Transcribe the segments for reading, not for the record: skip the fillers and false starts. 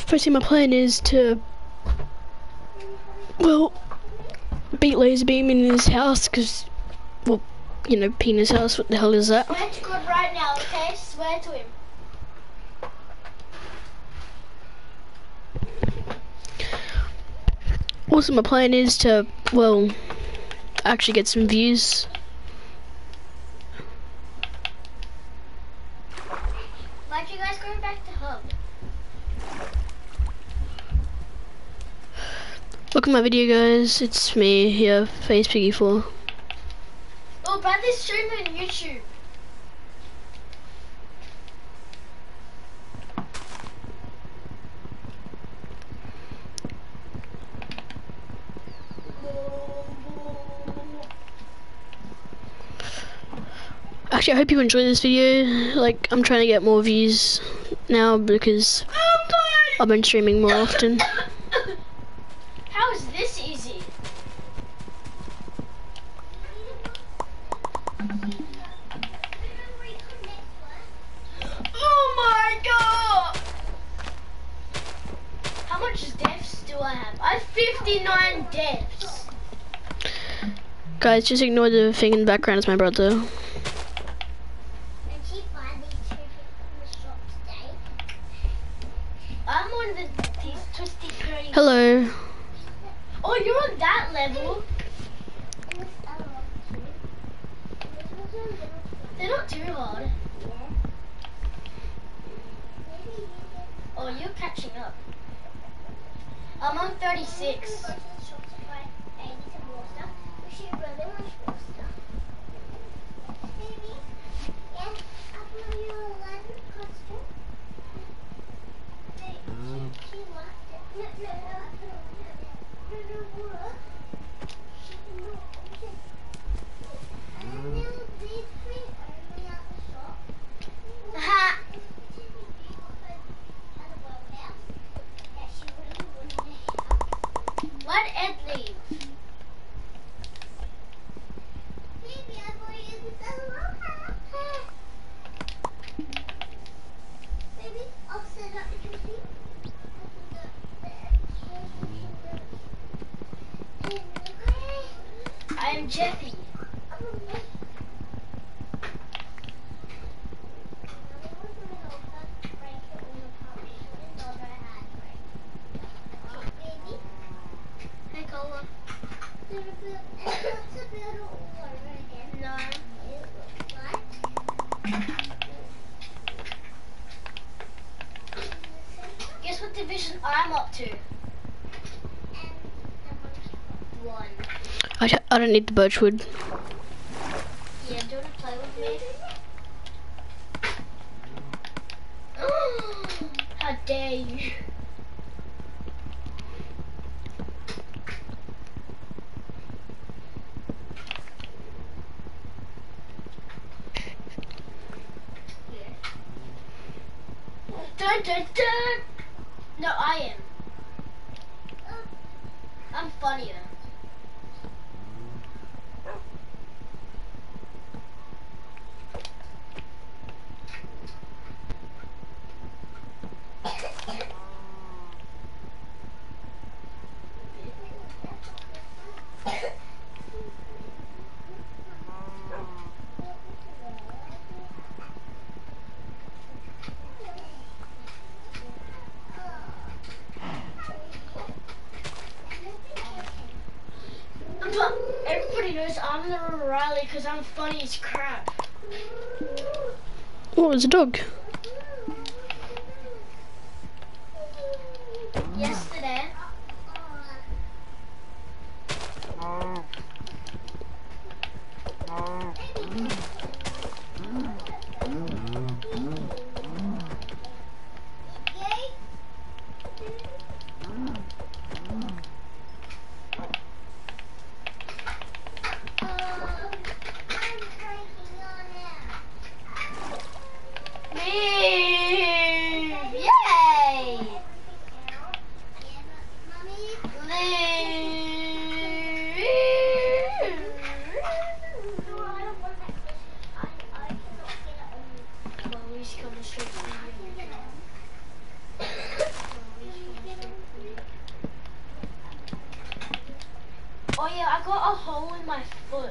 Firstly, my plan is to, well, beat Laserbeam in his house, because, well, you know, penis house, what the hell is that? Swear to God right now, okay? Swear to him. Also, my plan is to, well, actually get some views. Like, you guys going back to hub? Look at my video, guys. It's me here, FacePiggy4. Oh, Bradley's streaming on YouTube. Actually, I hope you enjoy this video. Like, I'm trying to get more views now because I've been streaming more often. How is this easy? Oh my god! How much deaths do I have? I have 59 deaths. Guys, just ignore the thing in the background. It's my brother. I'm on these twisty curly. Hello. Oh, you're on that level. They're not too hard. Oh, you're catching up. I'm on 36. Ha! Let Ed leave. I am Jeffy. Hey, Cola. No. Guess what division I'm up to? 1. I don't need the birchwood. Yeah, do you want to play with me? How dare you? Dun, dun, dun. No, I am. I'm funnier. Everybody knows I'm the Riley because I'm funny as crap. Oh, it's a dog. Yesterday, me. hole in my foot.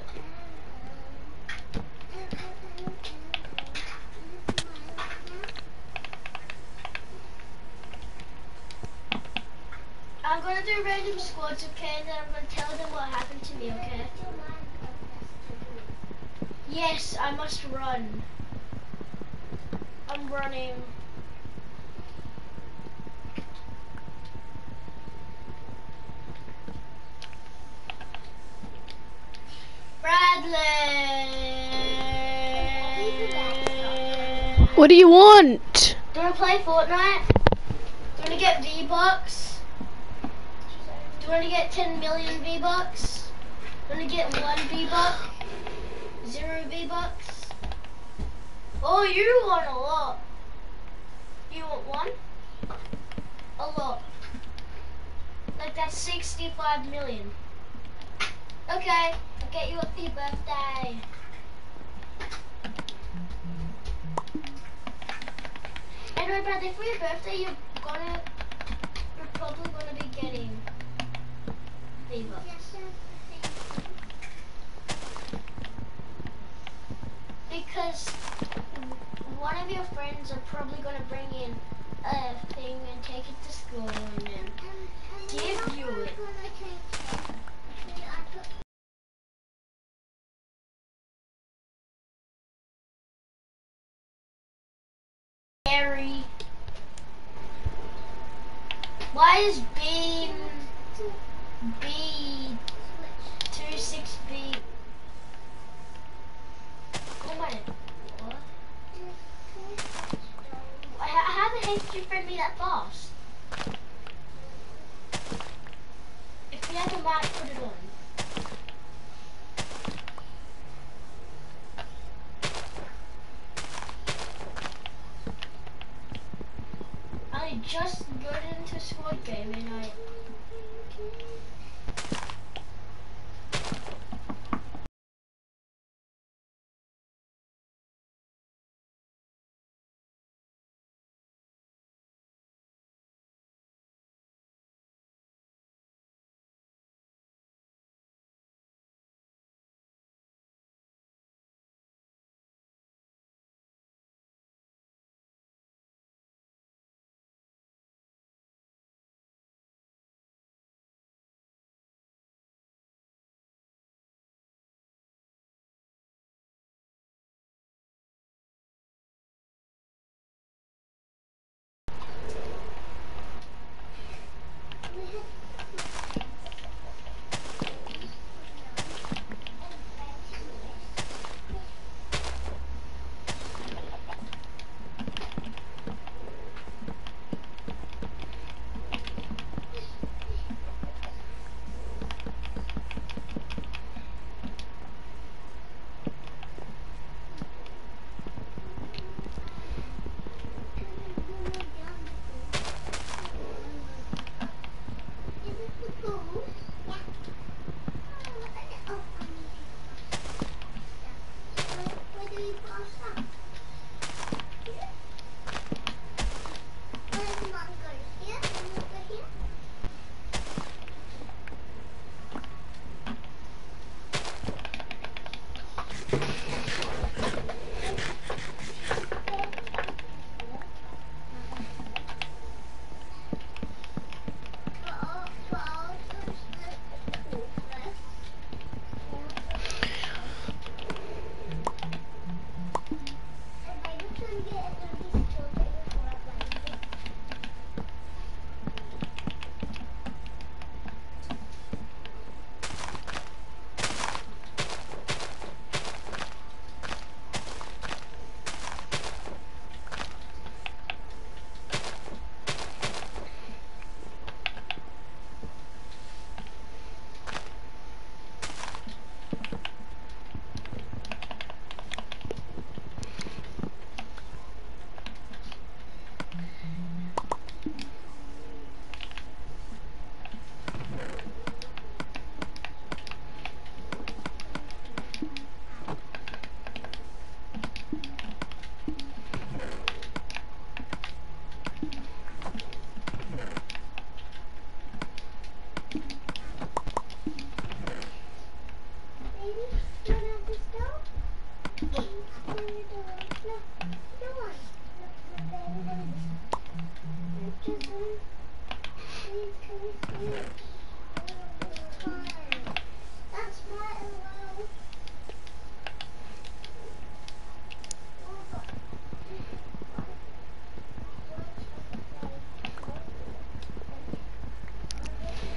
I'm gonna do random squads, okay, and then I'm gonna tell them what happened to me, okay? Yes, I must run. I'm running. Bradley! What do you want? Do you wanna play Fortnite? Do you wanna get V-Bucks? Do you wanna get 10 million V-Bucks? Do you wanna get 1 V-Buck? 0 V-Bucks? Oh, you want a lot. You want 1? A lot. Like that's 65 million. Okay, I'll get you up for your birthday. Anyway, Bradley, for your birthday, you're probably gonna be getting V-Bucks. Because one of your friends are probably gonna bring in a thing and take it to school and then give you it. Harry. Why is B26B? Oh my, what? How the heck did you friend me that fast? If you have a mic, put it on. I just got into squad game and I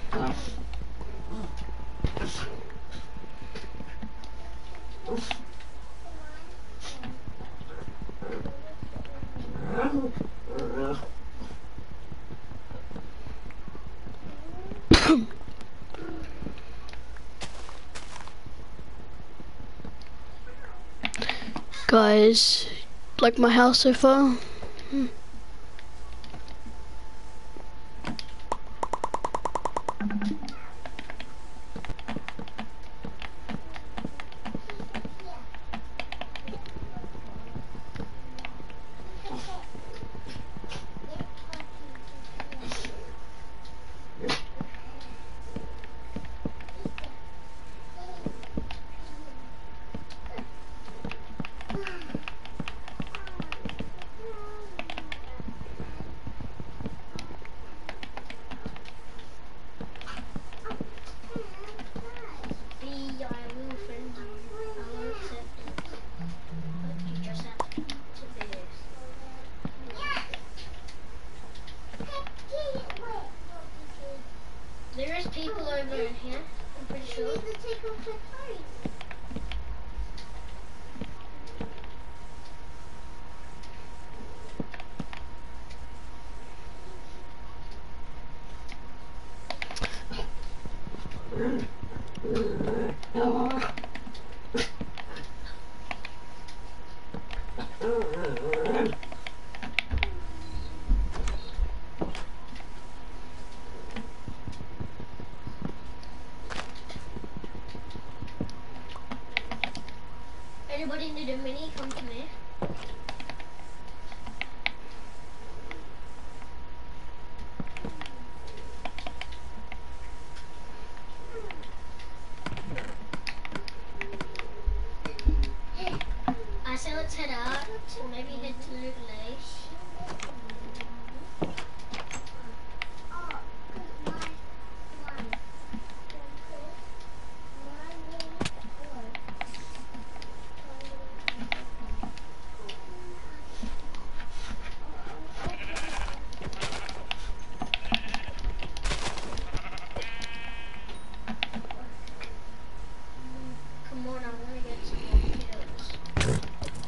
Guys, like my house so far? There is people over in here, I'm pretty sure. Anybody need a mini? Come to me. I say let's head out, maybe head to Loot Lake. Come on, I want to get some more kills.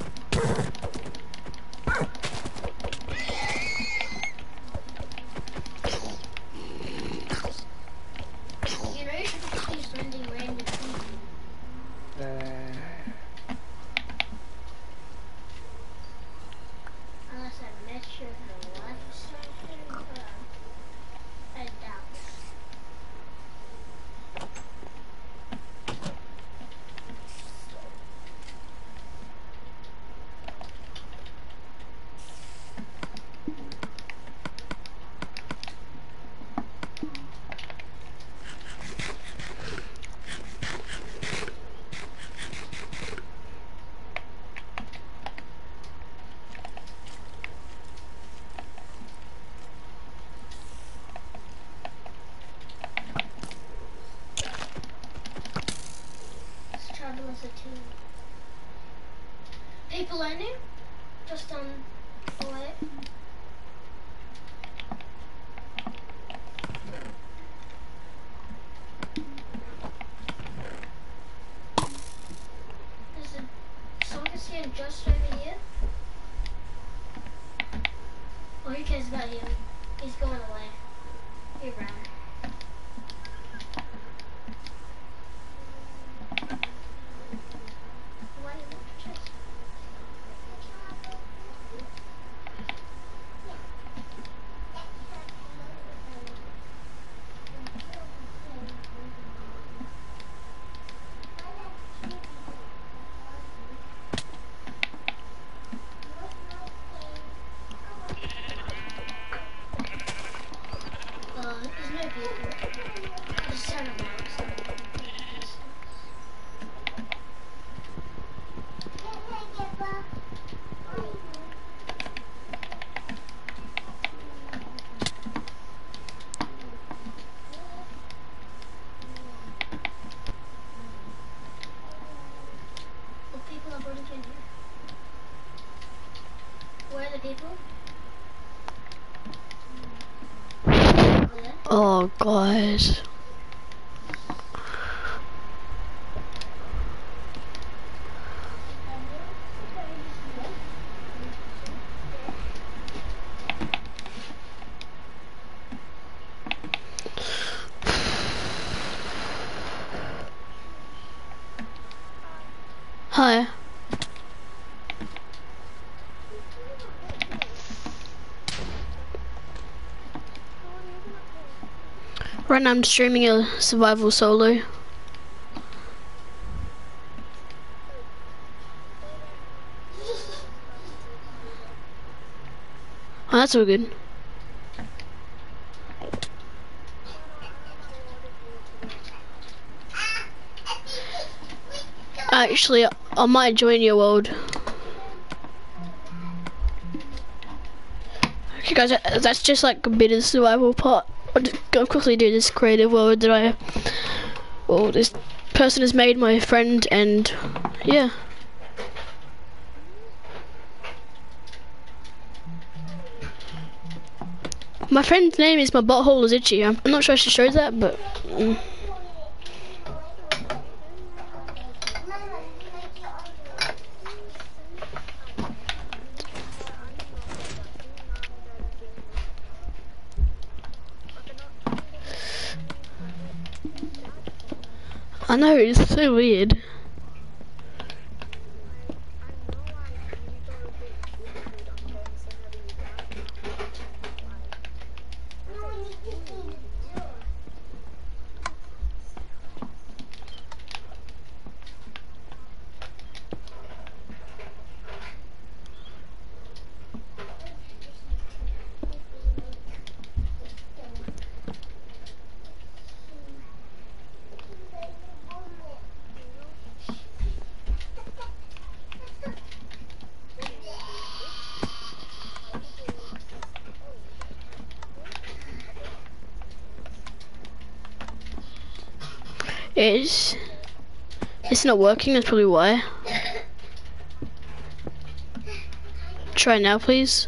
You know, you should just be sending random people. Unless I met you in the life or something, but I doubt it. Let's travel as a team. People landing? Just on the way. There's a Soccer's here just over here. Oh, who cares about him? He's going away. He ran. Why do you want to chase? There's no people. Just turn around. The people are running in here. Where are the people? There. Oh, guys. Hi. Right now I'm streaming a survival solo. Oh, that's all good. Actually, I might join your world. Okay guys, that's just like a bit of the survival part. I'll just go quickly do this creative world that this person has made my friend, and yeah. My friend's name is My Butthole Is Itchy. I'm not sure I should show that, but... I know, it's so weird. It's not working, that's probably why. Try now, please.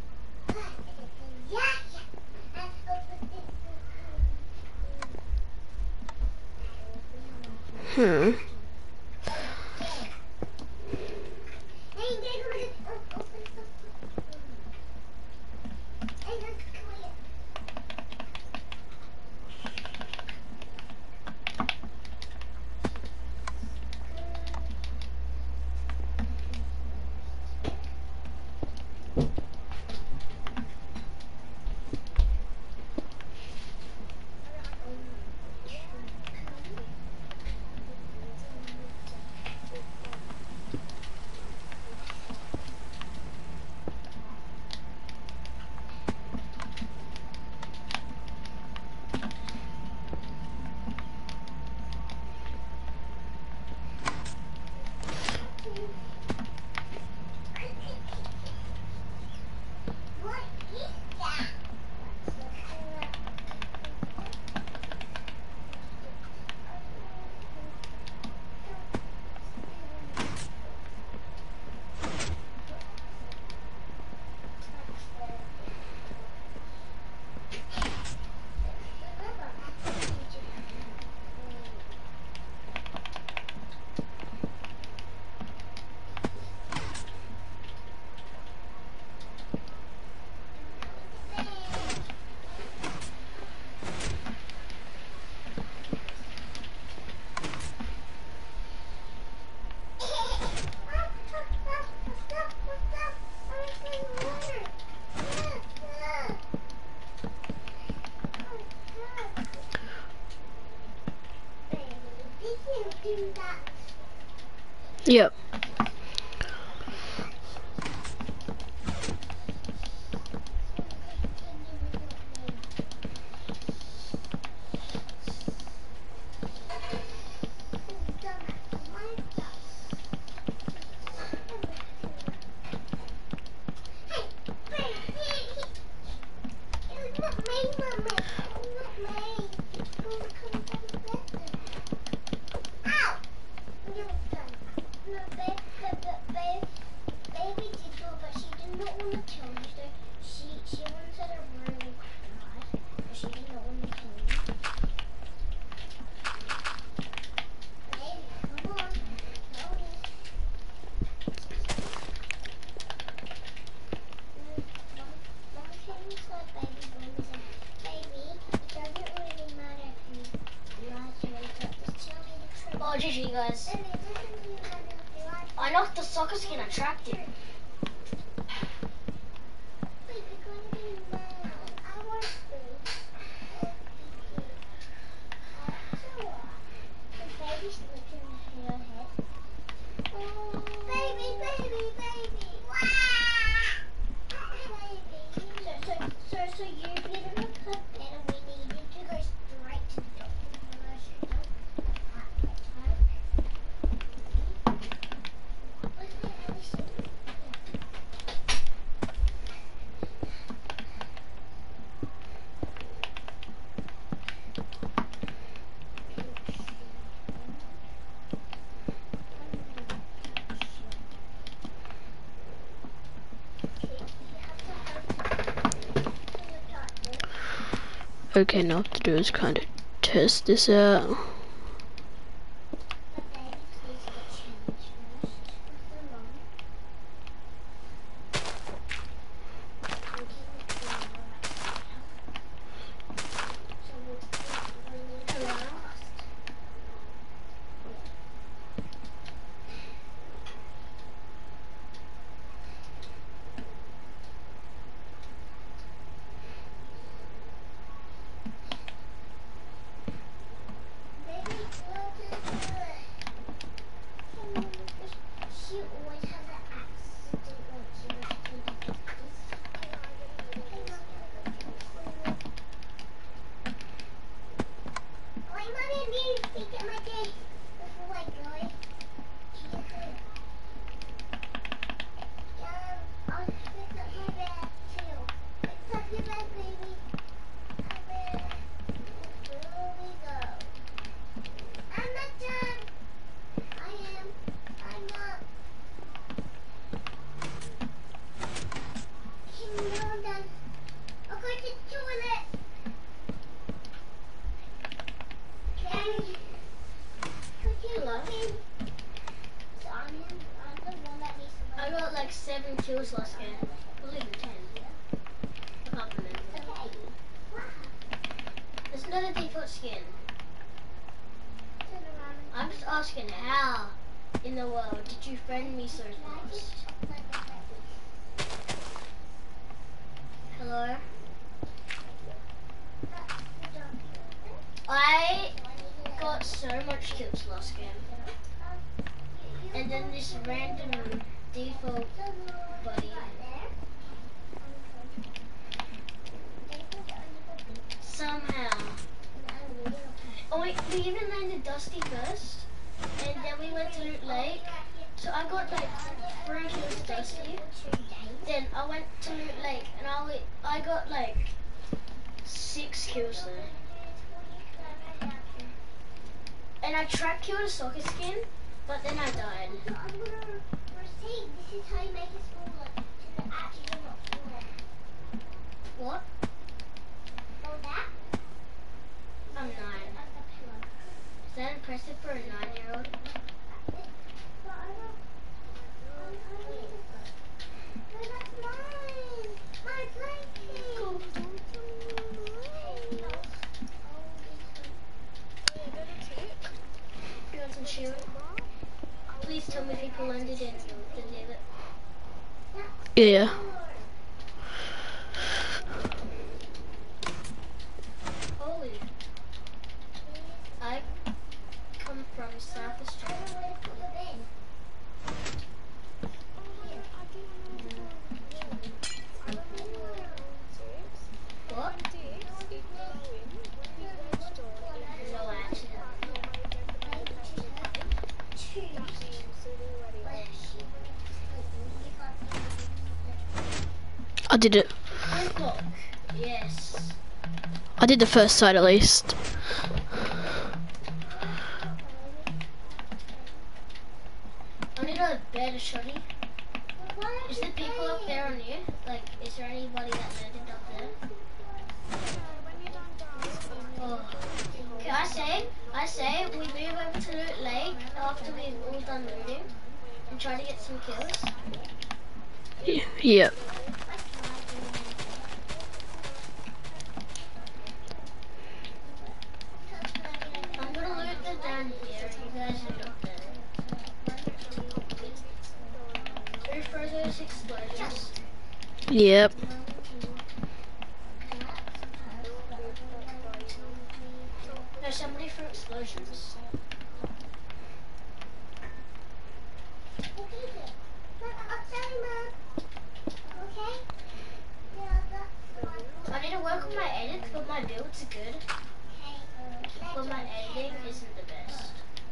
Yep. Oh, GG, guys. I knocked the soccer skin attractive. So you did a clip and we needed to go straight to the doctor. Okay, now what to do is kind of test this out. I got like 7 kills last game. Wasn't even 10. I can't remember. There's another default skin. I'm just asking, how in the world did you friend me so fast? Hello? I got so much kills last game. And then this random default buddy somehow. Oh wait, we even landed Dusty first, and then we went to Loot Lake. So I got like 3 kills Dusty. Then I went to Loot Lake, and I got like 6 kills there. And I trap killed a soccer skin, but then I died. This is how you make it smaller, so the actually not smaller. What? Oh, that? I'm 9. Is that impressive for a 9-year-old? That's mine! My blanket! Cool. You want some cheering? Please tell me people landed in the David. Yeah. Holy. I come from South Australia. What? No accident. I did it. Yes. I did the first side at least. I need a better shotty. Is there people up there on you? Like, is there anybody that landed up there? Oh. Okay, I say we move over to Loot Lake after we've all done looting and try to get some kills. Yeah. I'm gonna loot the down here. You guys are up there. Yep. No, somebody threw explosions. I need to work on my edits, but my builds are good. But my editing isn't the best.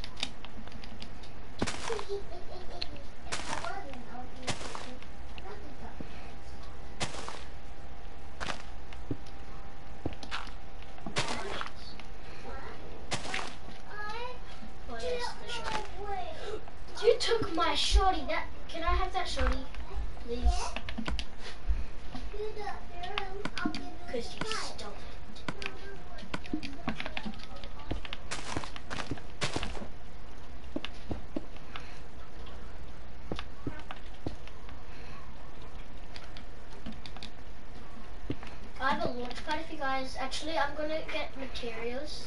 Oh yes, the shorty. You took my shorty. That can I have that shorty, please? Because you stole it. I have a launch pad if you guys. Actually, I'm gonna get materials.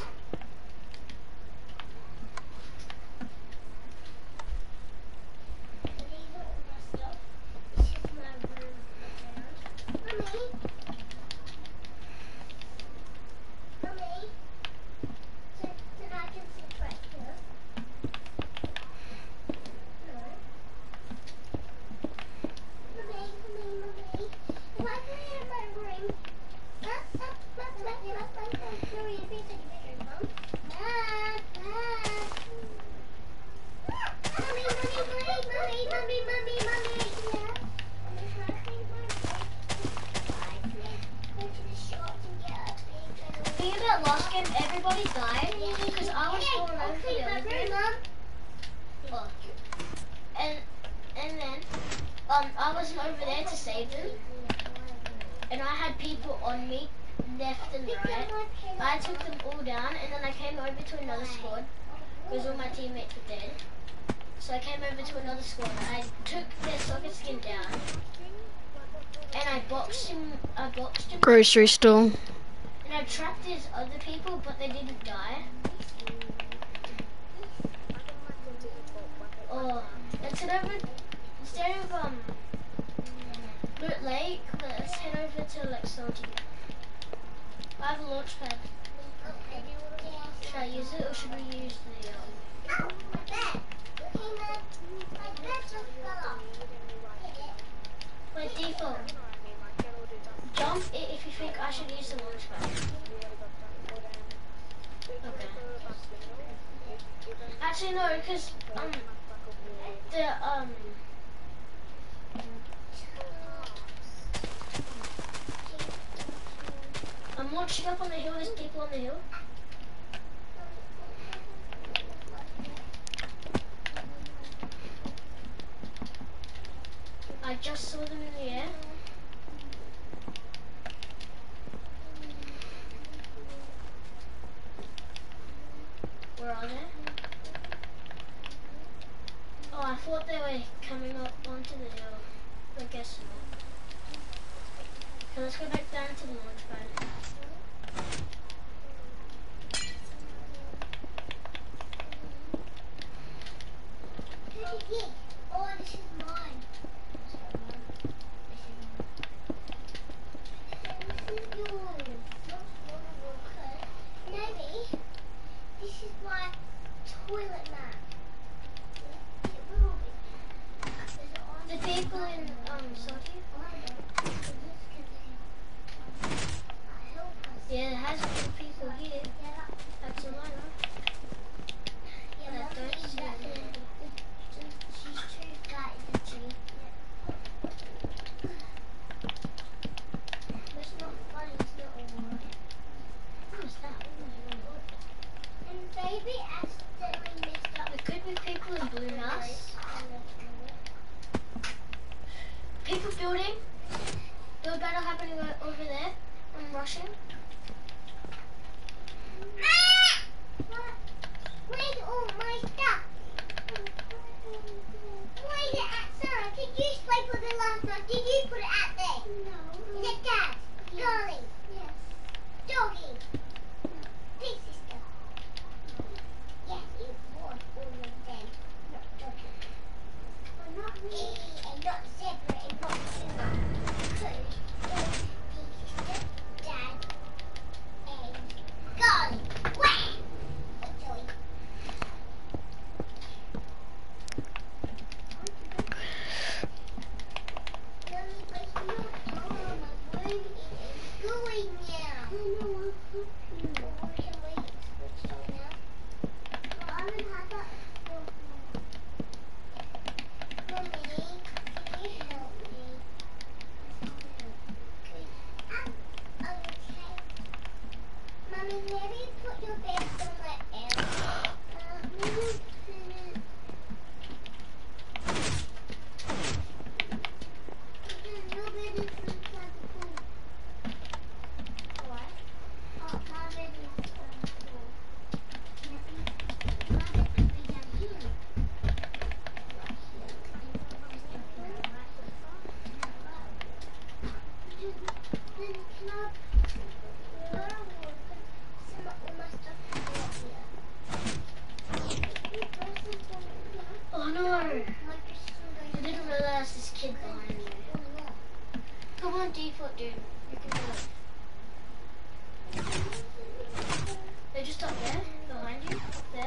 The thing about last game, everybody died because I was going over for the other game. Oh. And then I wasn't over there to save them, and I had people on me left and right. I took them all down, and then I came over to another squad because all my teammates were dead. So I came over to another squad. I took their soccer skin down, and I boxed him. Grocery store. And I trapped his other people, but they didn't die. Oh, instead of Loot Lake, let's head over to like Salty. I have a launch pad. Should I use it or should we use the Wait, default. Jump it if you think I should use the launch pad. Okay. Actually no, because I'm launching up on the hill. There's people on the hill. I just saw them in the air. Where are they? Oh, I thought they were coming up onto the hill. I guess not. So let's go back down to the launch pad. Oh, this is mine. This is yours. Maybe this is my toilet mat. The people in Salty? Yeah, there has been people here. That's a lot. Yeah, I don't see them. She's too fat in the tree. It's not funny, it's not alright. What's that? And baby accidentally messed up. There could be people in Blue House. People building. Build battle happening over there. I'm rushing. Where's all my stuff? Why is it at Sarah? Did you swipe for the last one? Did you put it out there? No. Is it Dad? Yes. Darling? Yes. Doggy? No. Big sister? Yes, it was all of them. Not Doggy. Well, not me. And not Zebra and not Sugar. Oh no! I didn't realize this kid behind me. Come on, default dude. You can do it. They're just up there, behind you, up there.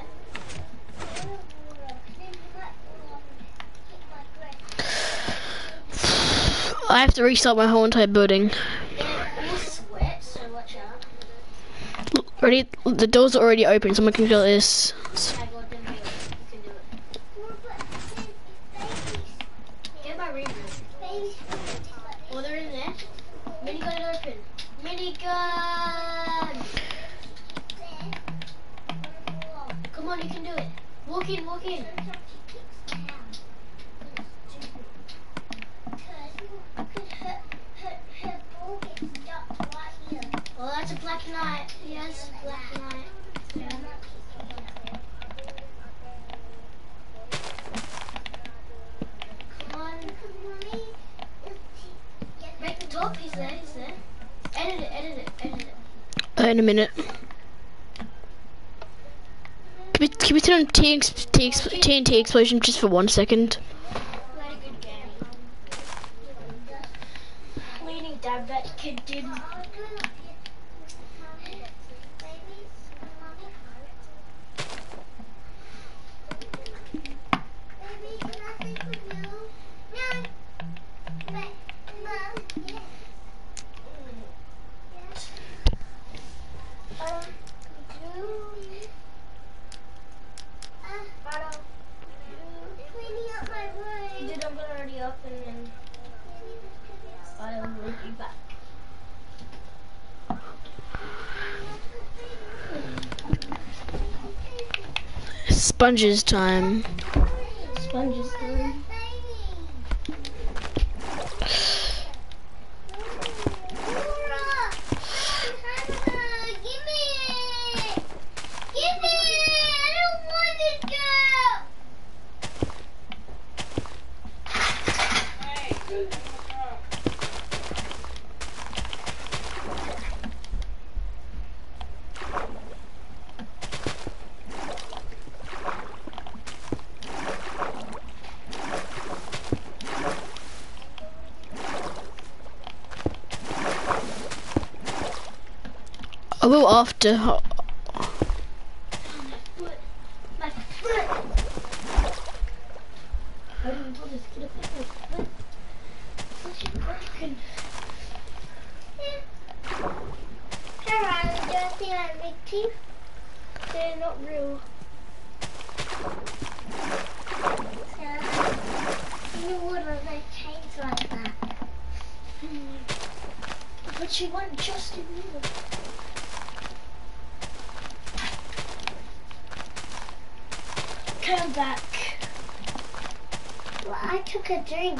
I have to restart my whole entire building. This is wet, so watch out. Ready? The doors are already open. Someone can go this. I got them here. You can do it. Get my reboot. Oh, they're in there. Minigun open. Minigun! Come on, you can do it. Walk in, walk in. Oh, that's a black knight. Yes, black knight. Yeah. Come on. Break the top. He's there, he's there. Edit it, edit it, edit it. In a minute. Can we turn on TNT explosion just for 1 second? We had a good game. Leading dab that kid did. Dude, I'm already up and then I'll link you back. Sponges time. Sponges done. A little after. My foot. How do you do this? Get up with my foot. Such a broken. Alright, do you see my big teeth? They're not real. You would have like changed like that. But you want Justin Bieber. Come back. Well, I took a drink.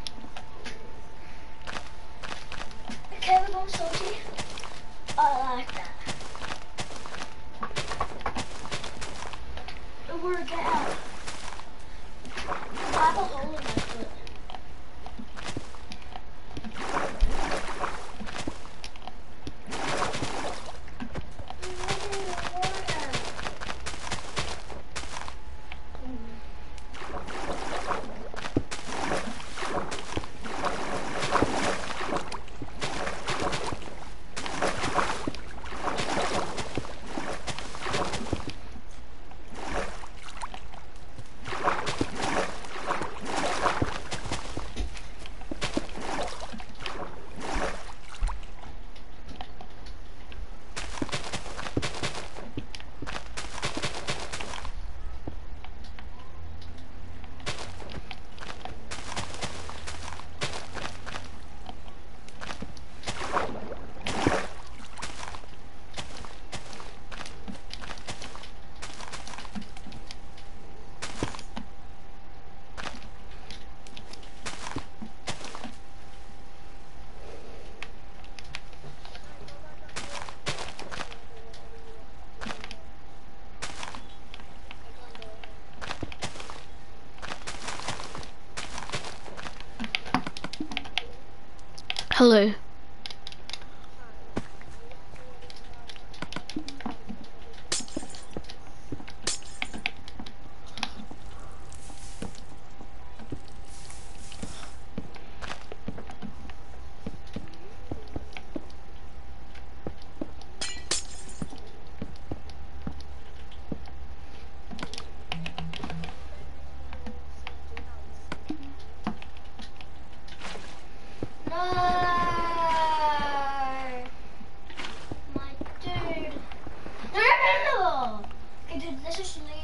Okay, we're going salty. I like that. We're gonna get out. I have a hole in my foot. Hello. My dude. No. Okay, dude, let's just leave.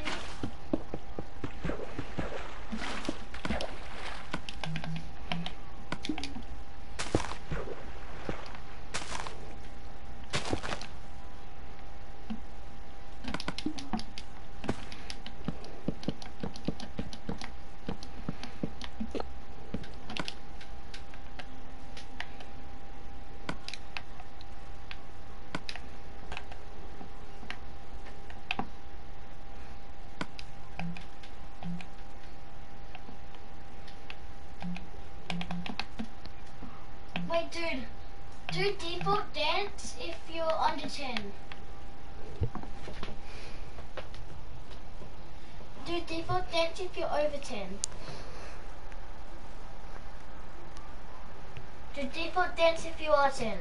Wait, dude. Do default dance if you're under 10. Do default dance if you're over 10. Do default dance if you are 10.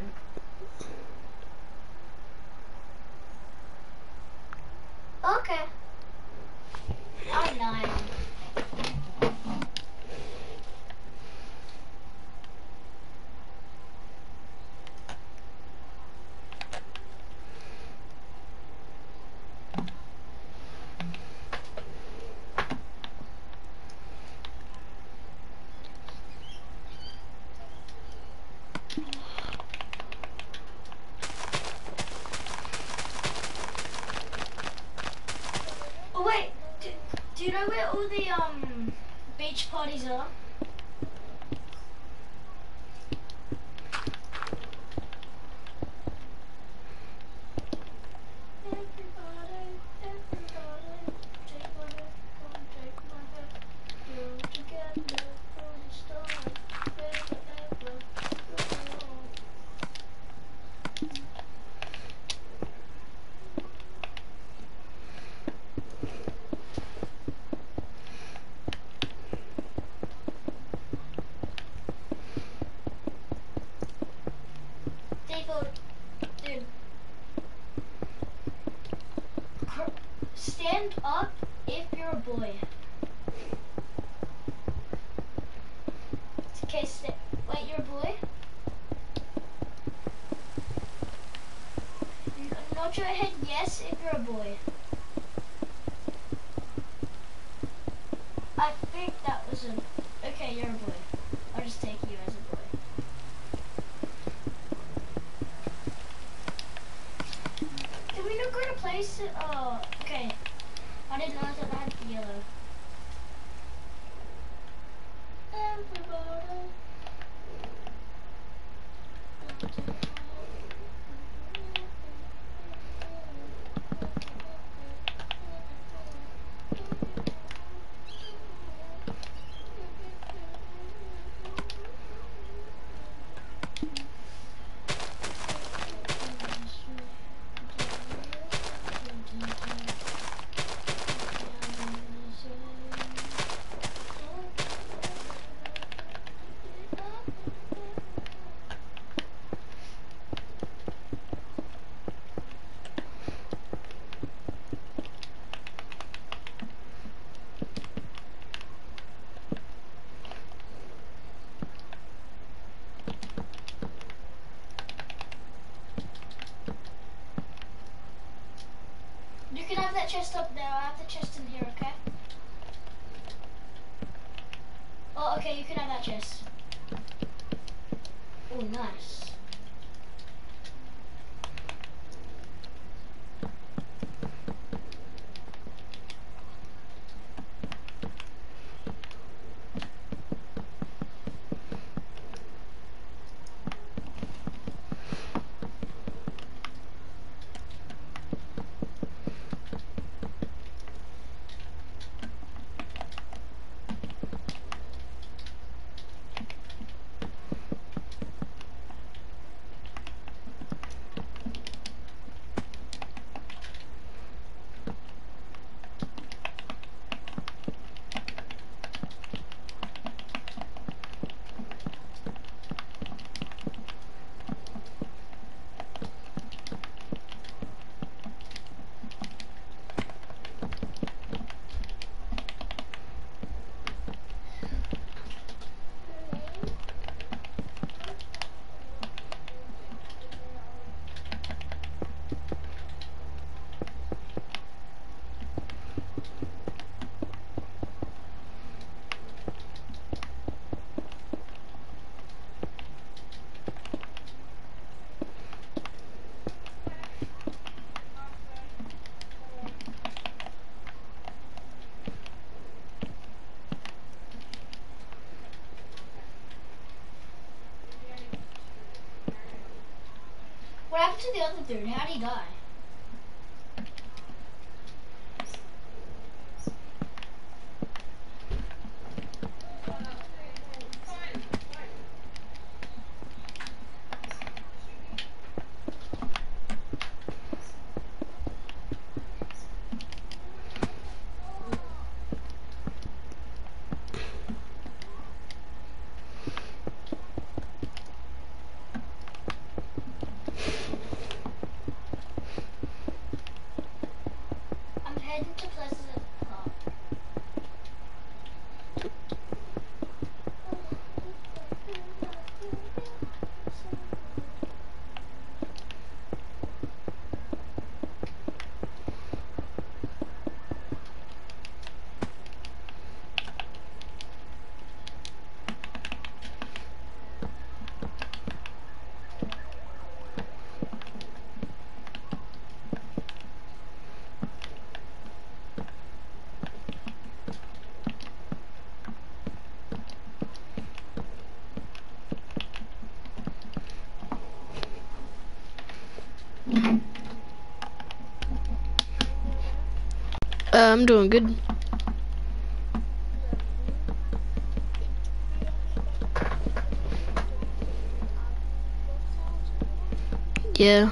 Okay. I'm 9. Oh wait, do you know where all the beach parties are? Everybody, take my hand, come take my hand. Go together from the start, forever, go on. Default, dude. Stand up if you're a boy. Okay, wait, you're a boy? Nod your head yes if you're a boy. I think that was a... Okay, you're a boy. I'll just take you as a boy. Can we not go to place? Oh, okay. I didn't know that I had the yellow. Everybody. You can have that chest up there. I have the chest in here, okay? Oh, okay, you can have that chest. Oh, nice. happened to the other dude? How'd he die? I'm heading to Pleasant Park. I'm doing good. Yeah.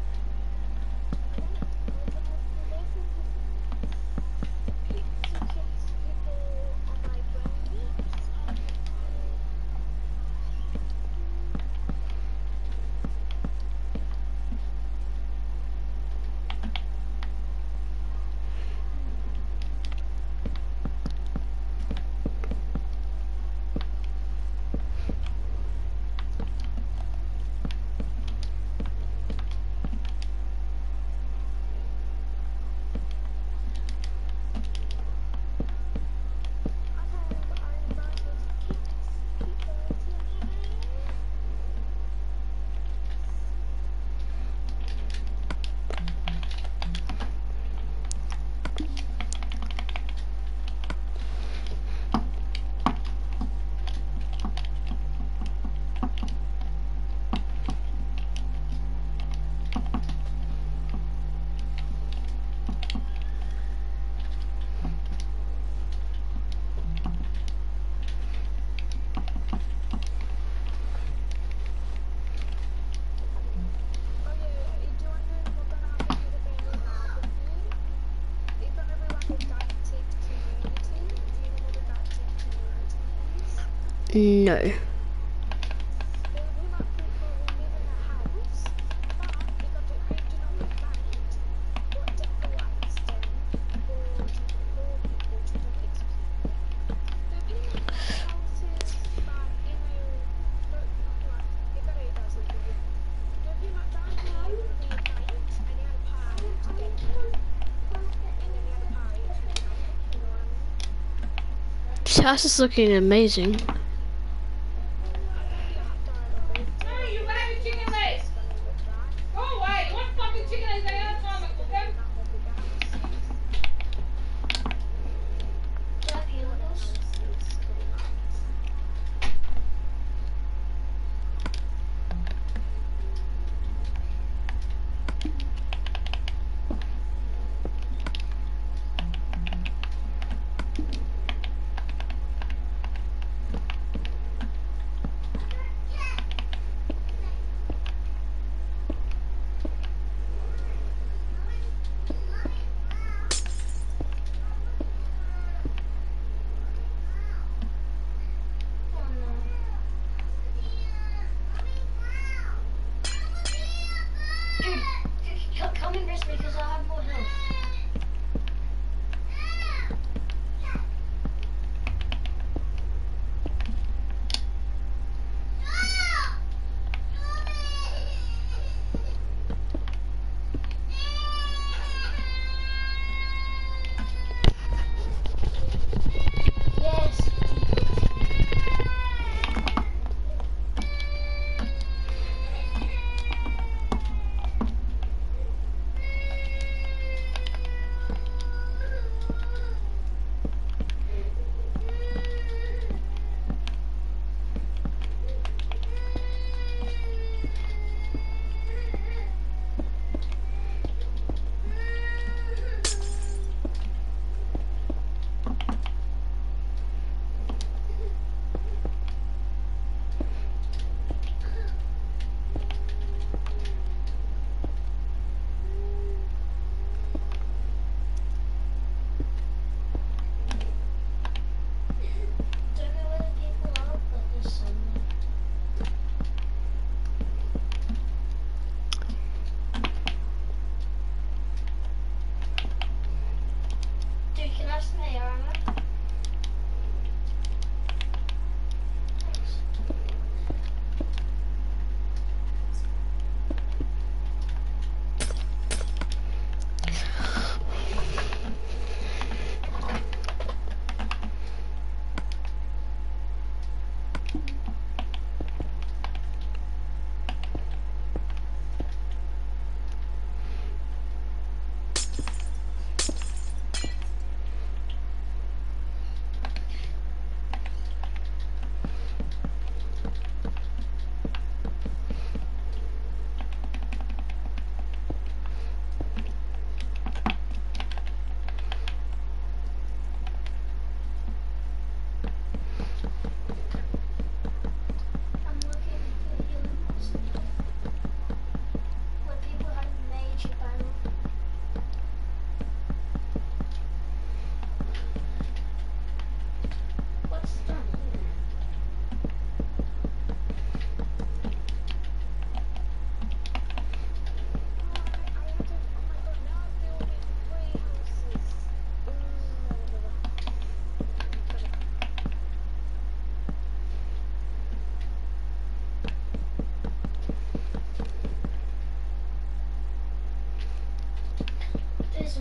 No. This house is looking amazing.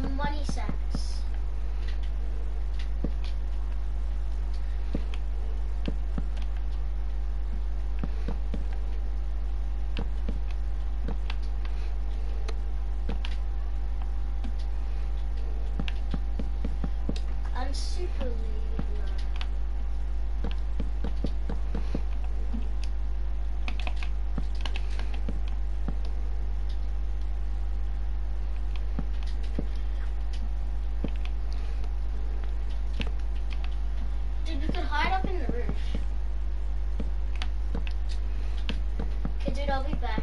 money sacks. I'm super leaving now. Dude, we could hide up in the roof. Okay, dude, I'll be back.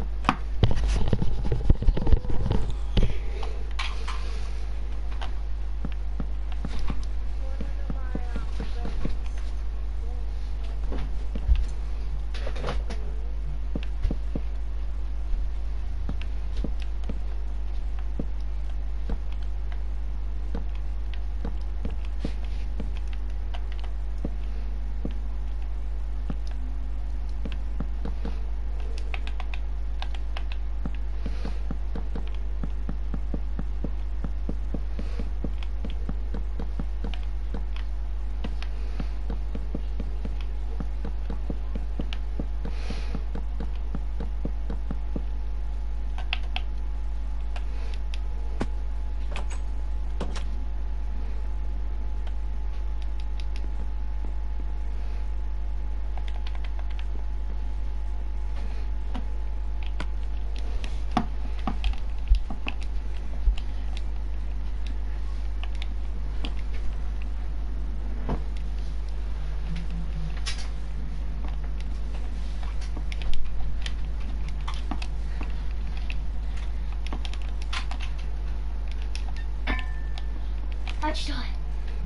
How'd you die?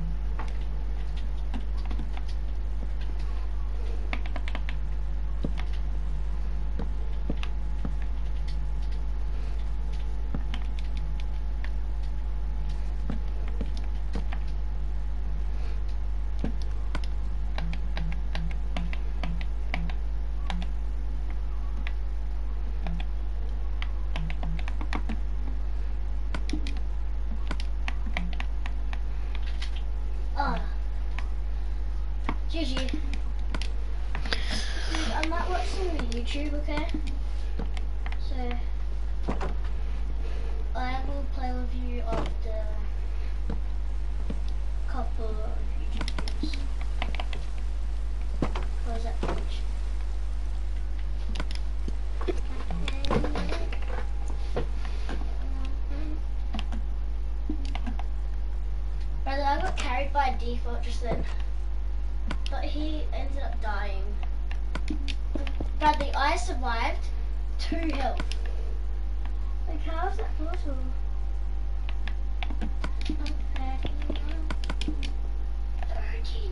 GG. Dude, I'm not watching the YouTube, okay? So, I will play with you after a couple of YouTube videos. Close that page. Brother, I got carried by default just then. But he ended up dying. Bradley, I survived 2 health. Like, how is that possible? Okay. 13.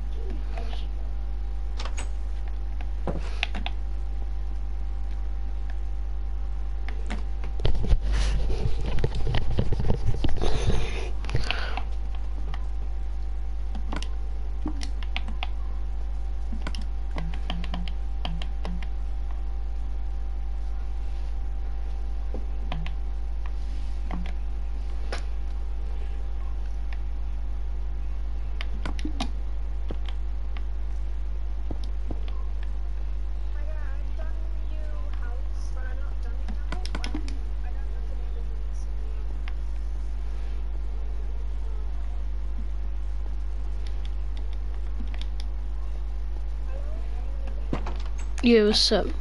Yeah, what's up?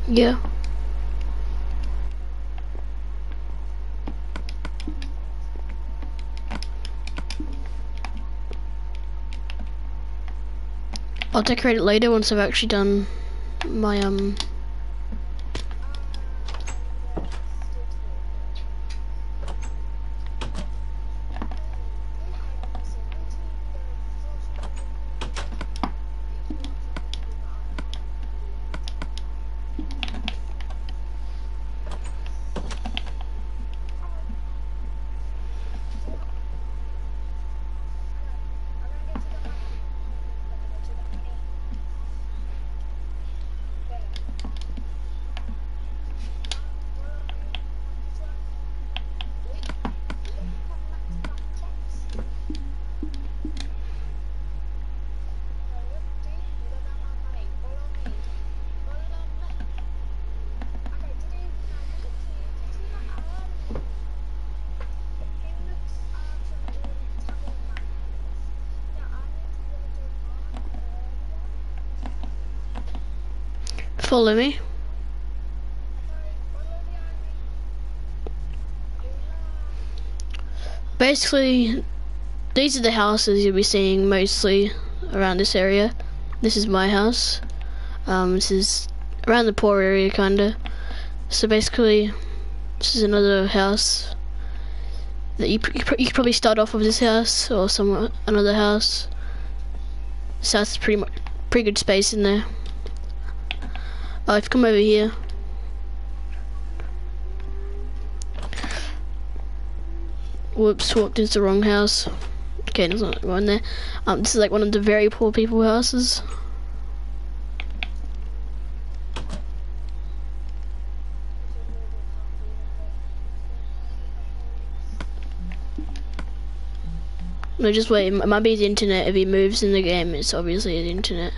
Yeah. I'll decorate it later once I've actually done my follow me. Basically, these are the houses you'll be seeing mostly around this area. This is my house. This is around the poor area, kinda. So basically, this is another house that you could probably start off with this house or another house. This house is pretty good space in there. I've come over here. Whoops, walked into the wrong house. Okay, there's not going there. This is like one of the very poor people houses. No, just wait, it might be his internet. If he moves in the game, it's obviously his internet.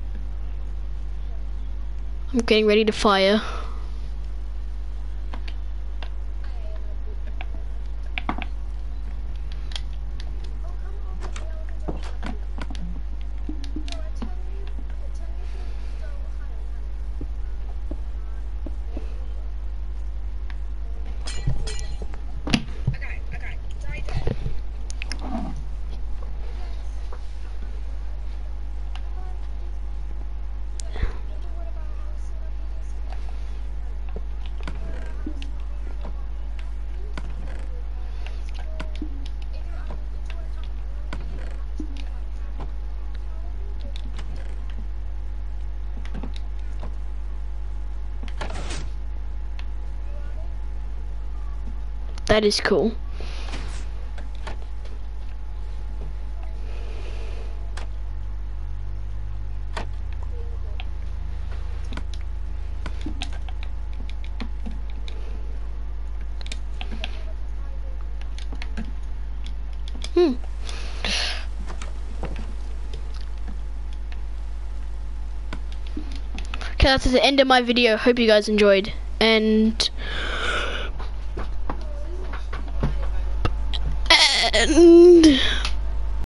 I'm getting ready to fire. That is cool. Okay, that's the end of my video. Hope you guys enjoyed. And